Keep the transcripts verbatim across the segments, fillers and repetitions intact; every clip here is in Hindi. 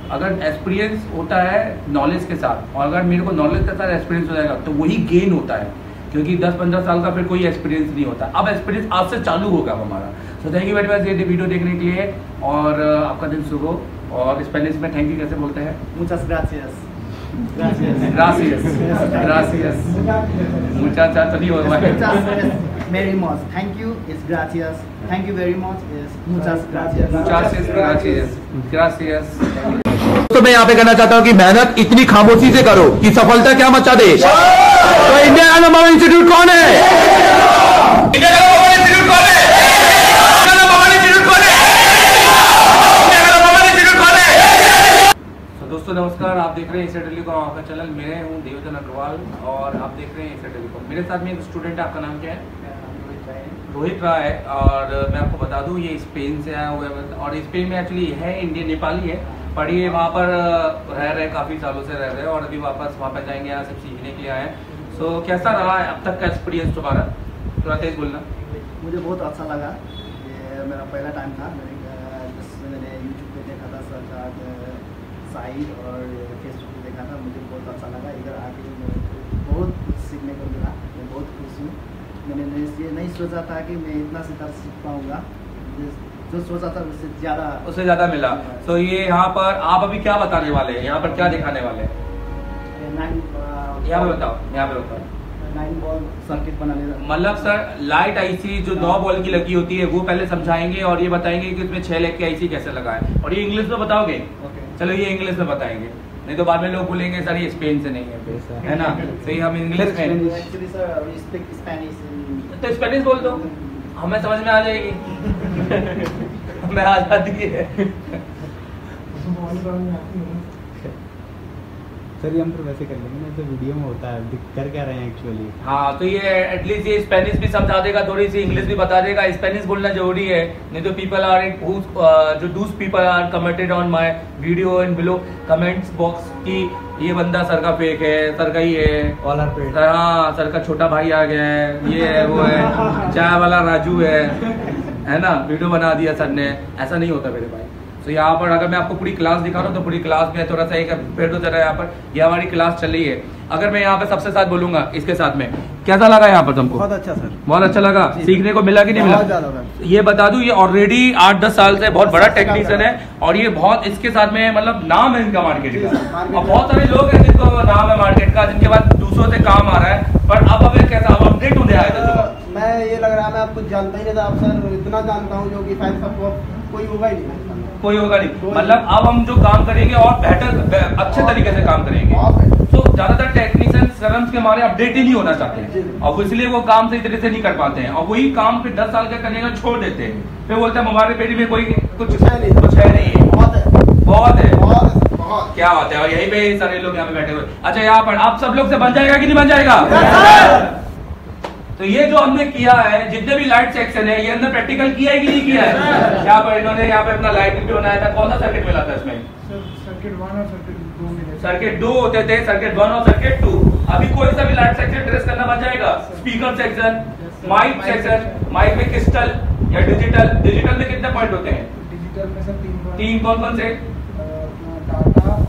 अगर एक्सपीरियंस होता है नॉलेज के साथ, और अगर मेरे को नॉलेज के साथ एक्सपीरियंस हो जाएगा तो वही गेन होता है, क्योंकि दस पंद्रह साल का फिर कोई एक्सपीरियंस नहीं होता। अब एक्सपीरियंस आज से चालू होगा हमारा। So thank you very much ये वीडियो देखने के लिए, और आपका दिन शुभ हो। और स्पेनिश में थैंक यू कैसे बोलते हैं? मुचास ग्रासियस। ग्रासियस ग्रासियस मुचाचा तो नहीं होगा। Very much thank you is ग्रासियस, thank you very much is मुचास ग्रासियस। मुचास ग्रासियस ग्रासियस। तो मैं यहाँ पे कहना चाहता हूँ कि मेहनत इतनी खामोशी से करो कि सफलता क्या मचा दे। तो इंडिया का नंबर वन इंस्टीट्यूट कौन है? इंडिया का नंबर वन इंस्टीट्यूट कौन है? इंडिया का नंबर वन इंस्टीट्यूट कौन है? इंडिया का नंबर वन इंस्टीट्यूट कौन है? तो दोस्तों नमस्कार, आप देख रहे हैं एशिया टेलीकॉम आपका चैनल। मैं हूँ देवचंद अग्रवाल और आप देख रहे हैं एशिया टेलीकॉम। मेरे साथ में एक स्टूडेंट है, आपका नाम क्या है? रोहित राय है। और मैं आपको बता दूं ये स्पेन से आया हुआ है, और स्पेन में एक्चुअली है इंडियन नेपाली है, पर ये वहाँ पर रह रहे काफ़ी सालों से रह रहे हैं, और अभी वापस वहाँ पर जाएंगे, यहाँ सब सीखने के लिए आए हैं। सो कैसा रहा है अब तक का एक्सपीरियंस तुम्हारा? थोड़ा तेज बोलना। मुझे बहुत अच्छा लगा, ये मेरा पहला टाइम था। मैंने जिसमें मैंने यूट्यूब पे देखा था सर का साइट और फेसबुक पे देखा था, मुझे बहुत अच्छा लगा। इधर आके बहुत कुछ सीखने को मिला, मैं बहुत खुश हूँ। मैंने ये नहीं सोचा था कि मैं इतना सीधा सीख पाऊँगा, जो सोचा था उससे ज़्यादा उससे ज़्यादा मिला। तो ये यहाँ पर आप अभी क्या बताने वाले हैं, यहाँ पर क्या दिखाने वाले हैं? यहाँ पे बताओ, यहाँ पे बताओ। नाइन बॉल सर्किट बनाने, मतलब सर लाइट आईसी जो नौ बॉल की लगी होती है वो पहले समझाएंगे, और ये बताएंगे कि उसमें छह लेग की आईसी कैसे लगाए, और ये इंग्लिश में बताओगे? चलो ये इंग्लिश में बताएंगे, नहीं तो बाद में लोग बोलेंगे सर ये स्पेन से नहीं है, है ना? तो ये हम इंग्लिश में, तो स्पेनिश बोल दो, हमें समझ में आ जाएगी। हमें आ जाती है। सर ये हम तो वैसे कर लेंगे ना, तो वीडियो में होता है, कर क्या रहे हैं एक्चुअली। हाँ तो ये एटलीस्ट ये स्पेनिश भी समझा देगा, थोड़ी सी इंग्लिश भी बता देगा। स्पेनिश बोलना जरूरी है, नहीं तो पीपल आर जो those people are commented on my video in below comments box की ये बंदा सर का फेक है, सर का ही है, हाँ सर का छोटा भाई आ गया है, ये है वो है, चाय वाला राजू है, है ना? वीडियो बना दिया सर ने। ऐसा नहीं होता मेरे भाई। तो यहाँ पर अगर मैं आपको पूरी क्लास दिखा रहा हूँ तो पूरी क्लास में थोड़ा सा एक फिर तो जरा यहाँ पर ये हमारी क्लास चल रही है। अगर मैं यहाँ पे सबसे साथ बोलूंगा इसके साथ में, कैसा लगा यहाँ पर तुमको? बहुत अच्छा सर, बहुत अच्छा लगा। सीखने को मिला कि नहीं मिला? ये बता दूं ये ऑलरेडी आठ दस साल से बहुत बड़ा टेक्नीशियन है, और ये बहुत इसके साथ में मतलब नाम है इनका मार्केट का, और बहुत सारे लोग हैं जिनको नाम है मार्केट का, जिनके बाद दूसरों से काम आ रहा है। पर अब अब कैसा अपडेट होने आया था? मैं ये लग रहा है मैं आपको जानता ही नहीं था, आप सर इतना जानता हूँ जो कि फाइल सबको कोई होगा ही नहीं, कोई होगा नहीं। मतलब अब हम जो काम करेंगे और बेहतर अच्छे तरीके से काम करेंगे। तो ज्यादातर टेक्नीशियन शर्म के मारे अपडेट ही नहीं होना चाहते हैं, और इसलिए वो काम सही तरीके से नहीं कर पाते हैं, और वही काम फिर दस साल का करने का छोड़ देते हैं। फिर बोलते हैं हमारे पेटी में कोई कुछ है नहीं, कुछ है नहीं है, बहुत है, बहुत है, बहुत क्या बात है। और यही पे सारे लोग यहाँ पे बैठे हुए। अच्छा यहाँ पर आप सब लोग से बन जाएगा कि नहीं बन जाएगा? तो ये जो हमने किया है, जितने भी लाइट सेक्शन है, ये हमने प्रैक्टिकल किया है कि नहीं किया है? यहाँ पर इन्होंने यहाँ पे अपना लाइट भी बनाया था। कौन सा सर्किट मिला था इसमें? सर्किट वन और सर्किट दो मिले। सर्किट दो होते थे, सर्किट वन और सर्किट टू। अभी कोई सा भी लाइट सेक्शन ट्रेस करना बन जाएगा। Speaker section, mic section, mic में क्रिस्टल या डिजिटल, डिजिटल में कितने पॉइंट होते हैं? डिजिटल में सर तीन पॉइंट। तीन कौन कौन से? Data,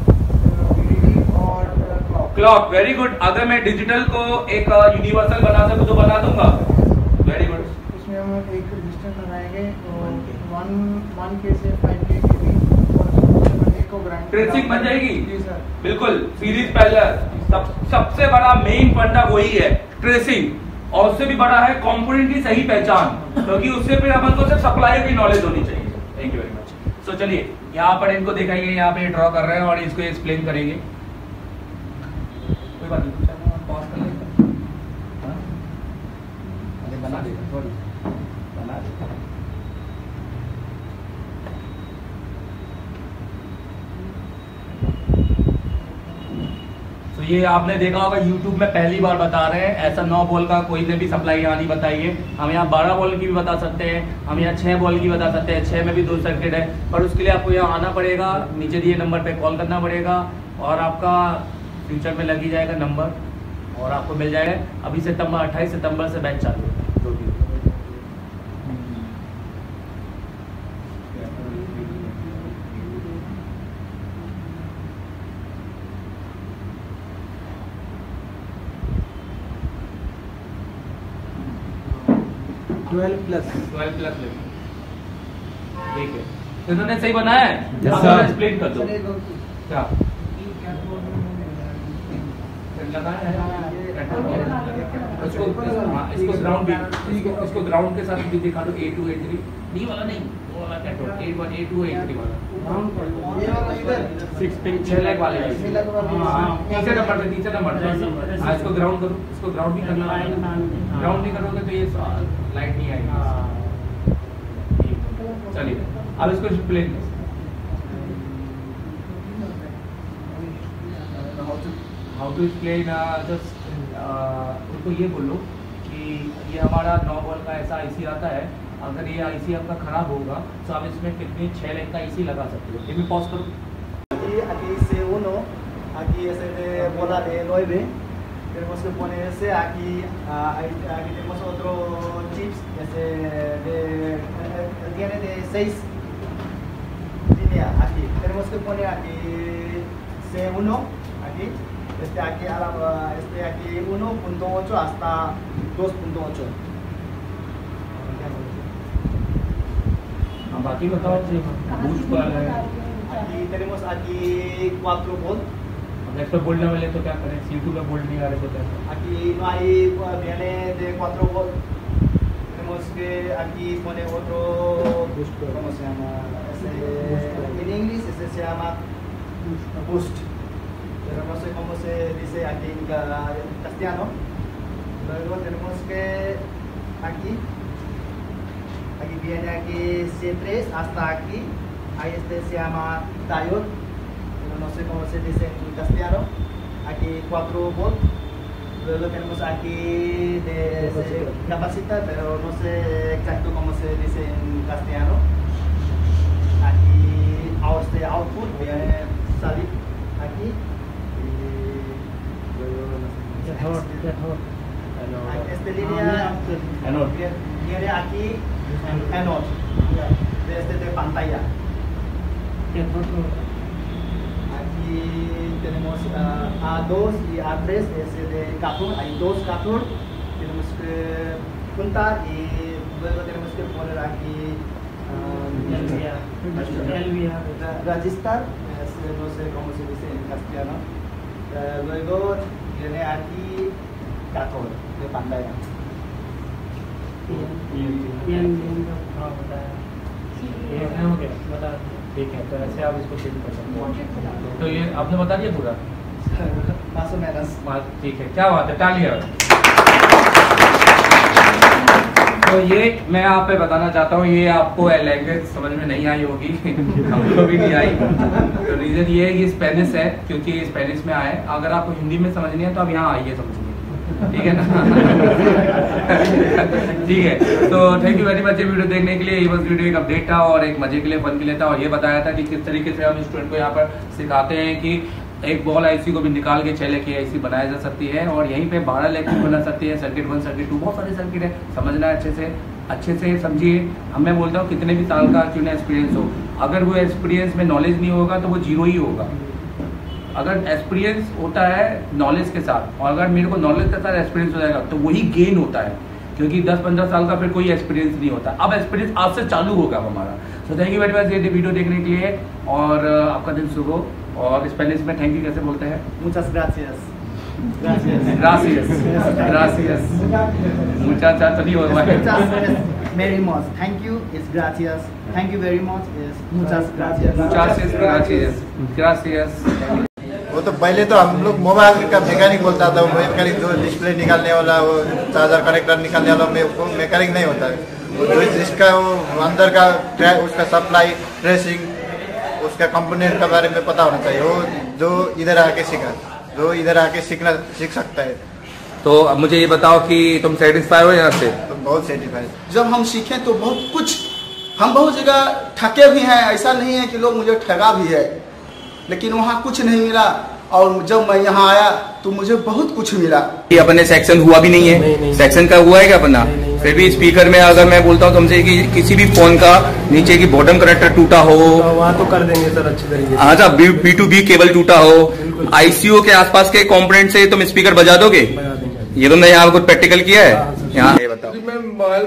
clock. Very good. अगर मैं डिजिटल को एक यूनिवर्सल बना सकूं तो बना दूंगा। Very good. इसमें हम एक रजिस्टर लगाएंगे और वन वन के से फाइव के के बीच और एक को ग्राइंड ट्रेसिंग बन जाएगी। जी सर, बिल्कुल। सीरीज पैरेलल सब सबसे बड़ा मेन फंडा वही है, ट्रेसिंग। और उससे भी बड़ा है कंपोनेंट की सही पहचान, क्योंकि उससे फिर अपन को सिर्फ सप्लायर की नॉलेज होनी चाहिए। Thank you very much. So चलिए यहाँ पर इनको दिखाएंगे, यहाँ पे ड्रॉ कर रहे हैं और इसको एक्सप्लेन करेंगे। कोई बात नहीं, पॉज कर लेते हैं। अरे बना देगा, सॉरी बना देगा। तो ये आपने देखा होगा यूट्यूब में पहली बार बता रहे हैं, ऐसा नौ बॉल का कोई ने भी सप्लाई यहाँ नहीं बताई है। हम यहाँ बारह बॉल की भी बता सकते हैं, हम यहाँ छह बॉल की बता सकते हैं, छह में भी दो सर्किट है। पर उसके लिए आपको यहाँ आना पड़ेगा, नीचे दिए नंबर पे कॉल करना पड़ेगा, और आपका फ्यूचर में लगी जाएगा नंबर, और आपको मिल जाएगा। अभी सितंबर अट्ठाईस सितंबर से बैच चालू है जो भी। ट्वेल्व प्लस ट्वेल्व प्लस ले। ठीक है, इन्होंने सही बनाया है। Yes, अब sir. एक्सप्लेन कर दो क्या लगाया है। इसको हाँ, इसको ग्राउंड भी इसको इसको ग्राउंड के साथ भी दिखा दो। A two A three D वाला नहीं, वो वाला कैटवर्क A one A two A three वाला ये वाला इधर सिक्स पिन छह लाख वाले छह लाख वाले। हाँ, तीसरे नंबर पे तीसरे नंबर पे हाँ, इसको ग्राउंड करो, इसको ग्राउंड भी करना है। ग्राउंड नहीं करोगे तो ये लाइट नहीं आएगी। चलिए अब इसको explain how to explain. Just उनको ये बोलो कि ये हमारा नौ वोल्ट का ऐसा आईसी आता है, अगर ये आईसी आपका खराब होगा तो आप इसमें कितने छह लाख का आईसी लगा सकते हो। ये भी पॉज करो। Aquí, aquí C uno, aquí es el de bola de nueve. Tenemos que ponerse aquí, ah, ahí- aquí tenemos otro chips, ese de, eh, eh, tiene de seis líneas aquí. Tenemos que poner aquí C uno, aquí, este aquí, a la, este aquí uno punto ocho hasta dos punto ocho. हाँ, बाकी बताओ बूस्ट पर है। Aquí tenemos aquí cuatro volt. अगर इस पर बोल्ट ना मिले तो क्या करें? सी टू में बोल्ट नहीं आ रहे तो कैसे? Aquí no hay, viene de cuatro volt. Tenemos que aquí pone otro, ¿cómo se llama? Ese, en inglés ese se llama boost, pero no sé cómo se dice aquí en ca- en castellano. Luego tenemos que aquí, aquí viene aquí C tres hasta aquí, ahí este se llama diode, pero no sé cómo se dice en castellano. Aquí cuatro volt. Luego tenemos aquí de de capacitor, pero no sé exacto cómo se dice en castellano. Aquí out de output viene salir aquí y luego no sé cómo se dice. Aquí, esta línea Anode. viene viene aquí anode desde de pantalla. Aquí tenemos uh, A dos y A tres, ese de cathode, hay dos cathode, tenemos que juntar y luego tenemos que poner aquí um, registrar, ese no sé cómo se dice en castellano. Uh, luego viene aquí cathode de pantalla. ठीक है, तो ऐसे आप इसको चेंज कर सकते हो। तो ये आपने बता दिया पूरा? Más o menos. बात ठीक है, क्या बात है, तालियां। तो ये मैं आप पे बताना चाहता हूँ, ये आपको लैंग्वेज समझ में नहीं आई होगी, हमको भी नहीं आई। तो रीजन ये है कि स्पेनिश है, क्योंकि ये स्पेनिश में आए। अगर आपको हिंदी में समझनी है तो आप यहाँ आइए समझिए, ठीक है ना? ठीक है, तो थैंक यू वेरी मच ये वीडियो देखने के लिए। ये बस वीडियो एक अपडेट था और एक मजे के लिए, फन के लिए था, और ये बताया था कि किस तरीके से हम स्टूडेंट को यहाँ पर सिखाते हैं कि एक बॉल आईसी को भी निकाल के छह लेके आईसी बनाया जा सकती है, और यहीं पे बारह लेके बना सकती है। सर्किट वन, सर्किट टू, बहुत सारे सर्किट है, समझना है अच्छे से, अच्छे से समझिए। हम मैं बोलता हूँ कितने भी साल का क्यों ना एक्सपीरियंस हो, अगर वो एक्सपीरियंस में नॉलेज नहीं होगा तो वो जीरो ही होगा। अगर एक्सपीरियंस होता है नॉलेज के साथ, और अगर मेरे को नॉलेज के साथ एक्सपीरियंस हो जाएगा तो वही गेन होता है, क्योंकि दस पंद्रह साल का फिर कोई एक्सपीरियंस नहीं होता। अब एक्सपीरियंस आज से चालू होगा हमारा। So thank you very much ये वीडियो देखने के लिए, और आपका दिन शुभ हो। और स्पेनिश में थैंक यू कैसे बोलते हैं? Muchas gracias. Gracias. ग्रासियस, ग्रासियस, मुचाचा तो नहीं हो रहा है। Muchas very much. Thank you is gracias. Thank you very much is muchas gracias. मुचासिस, ग्रासियस, ग्रासियस। वो तो पहले तो हम लोग मोबाइल का मैकेनिक बोलता था, वो मैकेनिक जो डिस्प्ले निकालने वाला, वो चार्जर कनेक्टर निकालने वाला, वो मैकेनिक नहीं होता है। वो जो जिसका वो अंदर का ट्रैक, उसका सप्लाई, ट्रेसिंग, उसका कंपोनेंट के बारे में पता होना चाहिए। वो जो इधर आके सीखा, जो इधर आके सीखना सीख सकता है। तो अब मुझे ये बताओ कि तुम सेटिस्फाई हो यहाँ से? तो बहुत सेटिस्फाइड। जब हम सीखें तो बहुत कुछ, हम बहुत जगह ठगे भी हैं, ऐसा नहीं है कि लोग मुझे ठगा भी है, लेकिन वहाँ कुछ नहीं मिला। और जब मैं यहाँ आया तो मुझे बहुत कुछ मिला। ये अपने सेक्शन हुआ भी नहीं है, नहीं, नहीं, सेक्शन का हुआ है क्या अपना? फिर भी स्पीकर में अगर मैं बोलता हूँ तुमसे कि किसी भी फोन का नीचे की बॉटम कनेक्टर टूटा हो, वहाँ तो कर देंगे सर अच्छे तरीके से। अच्छा, बी टू बी केबल टूटा हो, आईसीयू के आसपास के कंपोनेंट से तुम स्पीकर बजा दोगे? बजा देंगे। ये तुमने यहाँ कुछ प्रैक्टिकल किया है? यहाँ ये बताओ। मैं मोबाइल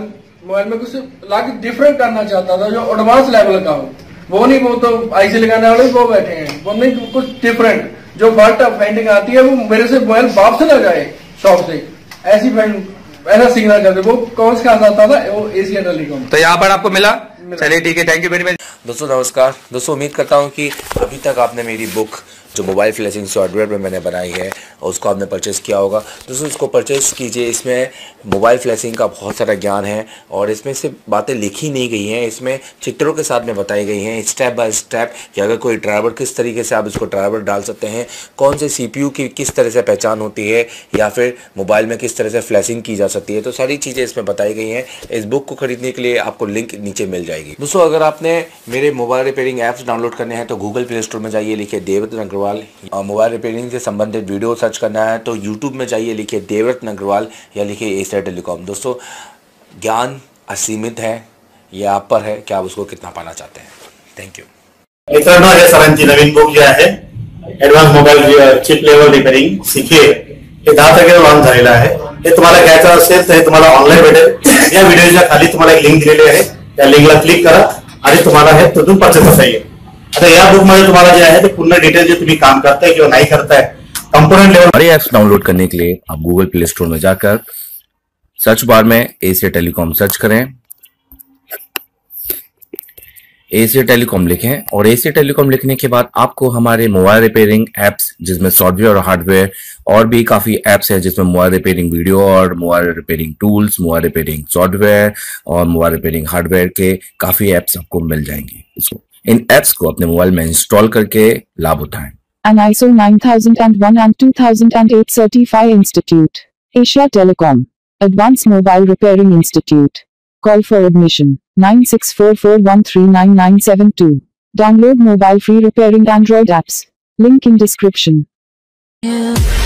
मोबाइल में कुछ लाके डिफरेंट करना चाहता था जो एडवांस लेवल का हो, वो नहीं, वो तो आईसी लगाने वाले वो बैठे हैं, वो नहीं, कुछ डिफरेंट जो फॉल्ट फाइंडिंग आती है वो मेरे से मोबाइल वापस ना जाए शॉप से, ऐसी ऐसा सिग्नल करते। वो कौन सा आता था, वो एशिया टेलीकॉम। तो यहाँ पर आपको मिला, चलिए ठीक है, थैंक यू वेरी मच। दोस्तों नमस्कार। दोस्तों उम्मीद करता हूँ कि अभी तक आपने मेरी बुक जो मोबाइल फ्लैशिंग सॉफ्टवेयर में मैंने बनाई है उसको आपने परचेस किया होगा। दोस्तों इसको परचेस कीजिए, इसमें मोबाइल फ्लैशिंग का बहुत सारा ज्ञान है और इसमें से बातें लिखी नहीं गई हैं, इसमें चित्रों के साथ में बताई गई हैं स्टेप बाय स्टेप कि अगर कोई ड्राइवर किस तरीके से आप इसको ड्राइवर डाल सकते हैं, कौन से सीपीयू की किस तरह से पहचान होती है या फिर मोबाइल में किस तरह से फ्लैशिंग की जा सकती है, तो सारी चीज़ें इसमें बताई गई हैं। इस बुक को खरीदने के लिए आपको लिंक नीचे मिल जाएगी। दोस्तों अगर आपने मेरे मोबाइल रिपेयरिंग ऐप्स डाउनलोड करने हैं तो गूगल प्ले स्टोर में जाइए, लिखिए देवरत्न अग्रवाल। मोबाइल रिपेयरिंग से संबंधित वीडियो सर्च करना है तो यूट्यूब में जाइए, लिखिए देवरत्न अग्रवाल या लिखिए एशिया टेलीकॉम। दोस्तों ज्ञान असीमित है, ये आप पर है कि आप उसको कितना पाना चाहते हैं। थँक यू मित्रांनो, हे सरांची नवीन बुक जे आहे advance mobile chip level repairing शिकिए, हे दहा तारखेला लॉन्च झालेलं आहे। हे तुम्हाला घ्यायचं असेल तर हे तुम्हाला ऑनलाईन भेटेल। या व्हिडिओच्या खाली तुम्हाला एक लिंक दिलेली आहे, त्या लिंकला क्लिक करा आणि तुम्हाला हे तिथून परचेस करता येईल। आता या बुक मध्ये तुम्हाला जे आहे ते पूर्ण डिटेल जे तुम्ही काम करताय किंवा नहीं करताय कंपोनेंट लेवल। हमारे ऐप्स डाउनलोड करने के लिए आप गूगल प्ले स्टोर में जाकर सर्च बार में एशिया टेलीकॉम सर्च करें, एशिया टेलीकॉम लिखें और एशिया टेलीकॉम लिखने के बाद आपको हमारे मोबाइल रिपेयरिंग एप्स जिसमें सॉफ्टवेयर और हार्डवेयर और भी काफी एप्स हैं जिसमें मोबाइल रिपेयरिंग वीडियो और mobile repairing tools, mobile repairing software और मोबाइल रिपेयरिंग हार्डवेयर के काफी एप्स आपको मिल जाएंगे। इन एप्स को अपने मोबाइल में इंस्टॉल करके लाभ उठाएं। An I S O nine thousand one and two thousand eight Certified Institute. Asia Telecom. Advanced Mobile Repairing Institute. Call for admission nine six four four one three nine nine seven two. Download mobile free repairing Android apps. Link in description. Yeah.